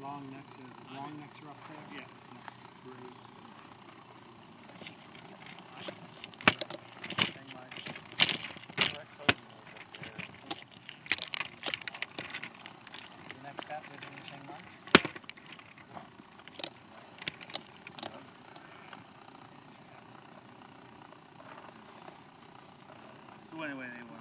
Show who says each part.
Speaker 1: long necks are up there?
Speaker 2: Yeah.
Speaker 1: Great.
Speaker 3: The next cat living in Chiang Mai?
Speaker 2: So anyway, they